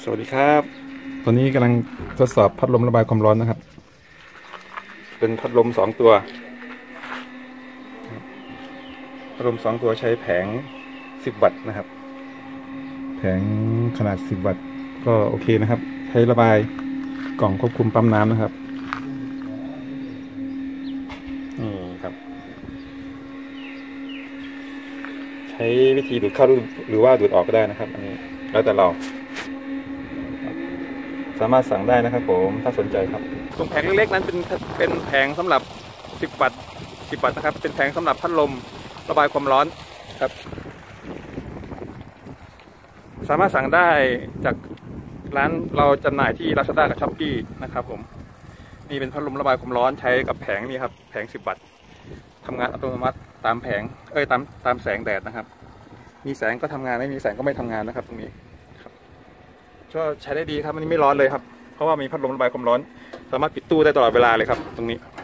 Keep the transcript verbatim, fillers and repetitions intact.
สวัสดีครับตอนนี้กำลังทดสอบพัดลมระบายความร้อนนะครับเป็นพัดลมสองตัวพัดลมสองตัวใช้แผงสิบวัตต์นะครับแผงขนาดสิบวัตต์ก็โอเคนะครับใช้ระบายกล่องควบคุมปั๊มน้ำนะครับนี่ครับใช้วิธีดูดเข้าหรือว่าดูดออกก็ได้นะครับอันนี้แล้วแต่เราสามารถสั่งได้นะครับผมถ้าสนใจครับตรงแผงเล็กๆนั้นเป็นเป็นแผงสำหรับสิบวัตต์สิบวัตต์นะครับเป็นแผงสำหรับพัดลมระบายความร้อนครับสามารถสั่งได้จากร้านเราจำหน่ายที่ ลาซาด้า กับ ช้อปปี้ นะครับผมนี่เป็นพัดลมระบายความร้อนใช้กับแผงนี้ครับแผงสิบวัตต์ทำงานอัตโนมัติตามแผงเอ้ยตามตามแสงแดดนะครับมีแสงก็ทำงานไม่มีแสงก็ไม่ทำงานนะครับตรงนี้ก็ใช้ได้ดีครับอันนี้ไม่ร้อนเลยครับเพราะว่ามีพัดลมระบายความร้อนสามารถปิดตู้ได้ตลอดเวลาเลยครับตรงนี้